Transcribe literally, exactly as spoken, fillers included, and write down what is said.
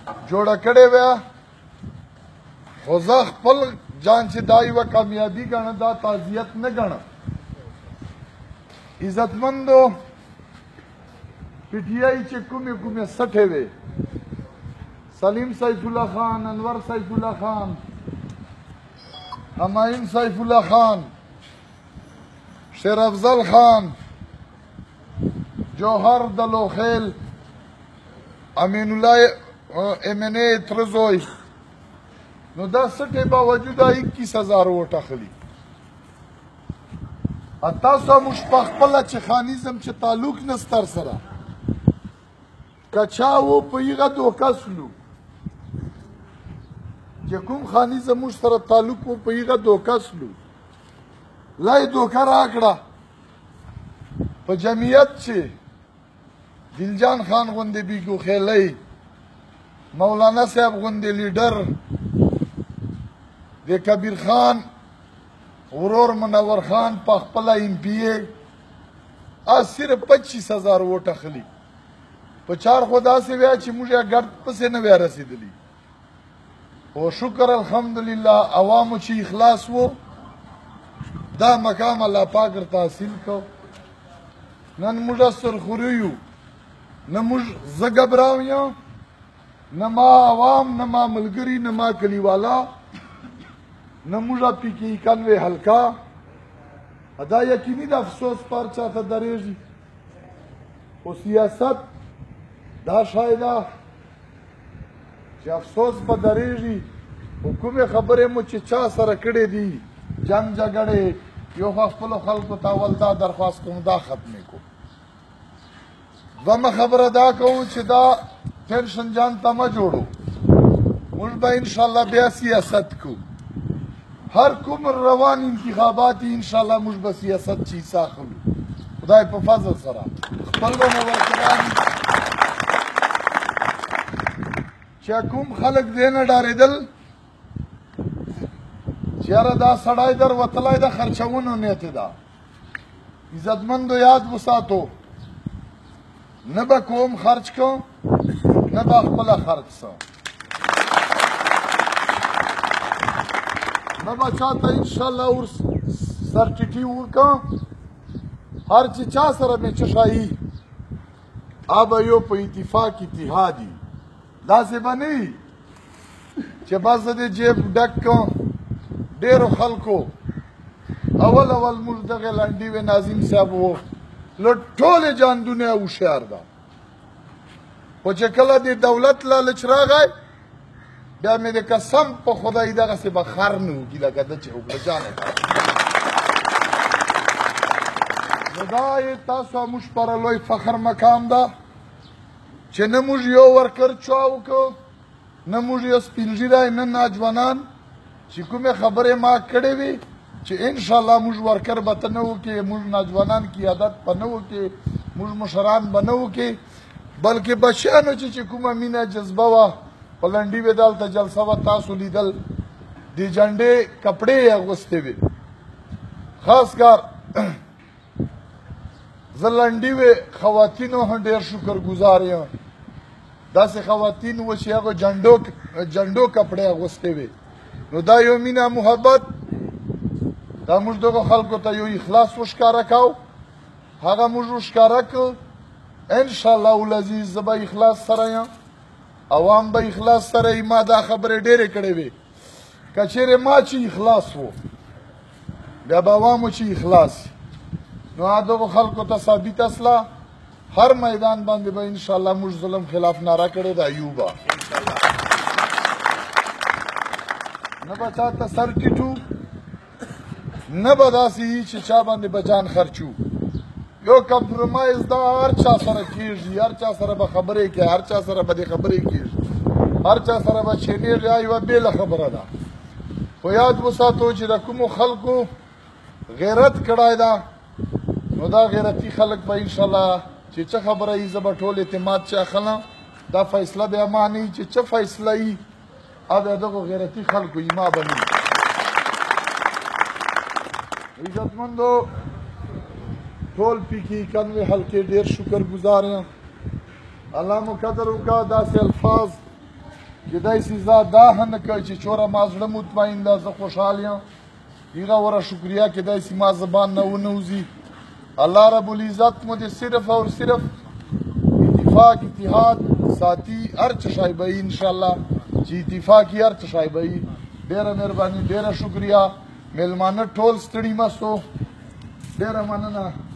جوړه کړې وه خو زه خپل جان چې دا یوه کامیابي ګڼه دا تعزیت نه ګڼه عزتمندو پی ټی آی چې کومې کومې سټې وې سلیم سیف الله خان انور سیف الله خان همایون سیف الله خان شیر افضل خان جوهر دلوخیل امین الله امنه ترزوی نو دا سټې باوجود اکیس هزار ووټ اخلي تاسو موږ په خپله چې خانیزم چې تعلق نستر سره که چا و په هغه دوکه سلو چې کوم خانیزم موږ سره تعلق و په هغه دوکه سلو لا یې دوکه راکړه په جمعیت چې دلجان خان غوندې بیګو خیلی مولانا صاحب غوندې لیډر د کبیر خان ورور منور خان په خپله ایم پی اے از صرف پچیس هزار ووټ اخلي په چار خو داسې ویا چې موږ یې ګډ پسې نه ویا رسېدلي خو شکر الحمدلله عوامو چې اخلاص و دا مقام الله پاک ورته حاصل کو نن موږ سرخوري یو نه موږ زه ګبراو یم نه ما عوام نه ما ملګري نه ما کلیوالا نه موږ پی کې اکانوے حلقه دا یقیني د افسوس پر چاته درېږي خو سیاست دا شایده چې افسوس به درېږي خو کومې خبرې مو چې چا سره کړې دي جنګ جګړې یو خو خپلو خلکو ته اول دا درخواست کوم دا ختمې کو دومه خبره دا کوم چې دا ټینشن جان ته مه جوړو موږ به انشاءالله بیا سیاست کو هر کوم روان انتخابات انشاءالله موږ به سیاست چې ساخلو خدای په فضل سره خپل به مو ورکړان چې کوم خلک دې نه ډارېدل چې یاره دا سړی در وتلی د خرچونو نیتې ده عزتمندو یاد وساتو نه به کوم خرچ کوم نه به خپله خرچ سم نه به چاته انشاءالله ور سر ټیټي ورکم هر چې چا سره مې چشایي آبه یو په اتفاق اتحادي داسې به نه وي چې بس زه دې جیب ډک کړم ډېرو خلکو اول اول موږ دغې لنډي وې ناظم صاحب و له ټولې جان دنیا هوښیار ده خو چې کله دې دولت لالچ راغی بیا مې د قسم په خدای دغسې به خر نه وږي لکه ده چې وکړه جانې نو دا یې تاسو موږ پره لوی فخر مقام ده چې نه موږ یو ورکر چا وکړو نه موږ یو سپین ږیری نه ناجوانان چې کومې خبرې ما کړې وي چې انشاءالله موږ ورکر به ته نه وکړې موږ ناجوانان قیادت به نه وکړې موږ مشران به نه وکړې بلکې بچیانو چې چې کومه مینه جذبه وه په لنډي وې دلته جلسه وه تاسو لیدل د جنډې کپړې یې اغوستې وې خاص کار زه لنډي وې خواتینو هم ډېر شکر ګزار یم داسې خواتین وه چې هغه جنډو جنډو کپړې اغوستې وې نو دا یو مینه محبت دا موږ دغو خلکو ته یو اخلاص وښکاره کو هغه موږ وښکاره کړ انشاءالله العزیز زه به اخلاص سره یم عوام به اخلاص سره یي ما دا خبرې ډېرې کړې وې که چېرې ما چې اخلاص و بیا به عوامو چې اخلاص نو دغو خلکو ته ثابت اصله هر میدان باندې به انشاءالله موږ ظلم خلاف ناره کړې ده ایوبه نه به چا ته سر ټیټو نه به داسې وي چې چا باندې به جان خرچو یو کمپرومایز دا هر چا سره کېږي هر چا سره به خبرې کوي هر چا سره به دې خبرې کېږي هر چا سره به چینېږي یا یوه بېله خبره ده خو یاد وساتو چې د کومو خلکو غیرت کړی ده نو دا غیرتي خلک به انشاءالله چې څه خبره وي زه به ټول اعتماد چې اخلم دا فیصله بیا ما نه وي چې څه فیصله وي او بیا دغو غیرتي خلکو وي ما به نه وي عزتمندو ټول پی کې اکانوے حلقې ډېر شکر ګزار یم الله مو قدر وکړه داسې الفاظ کیدای شي زه دا هم نه کوي چې چوره ما زړه مطمئن ده زه خوشحال یم هغه وره شکریه کیدای شي ما زبان نه ونوځي الله رب العزت مو دې صرف اور صرف اتفاق اتحاد ساتي هر څه شی به انشاءالله چې اتفاق یې هر څه شی به ډېره مهرباني ډېره شکریه میلمانه ټول ستړي مه سو ډېره مننه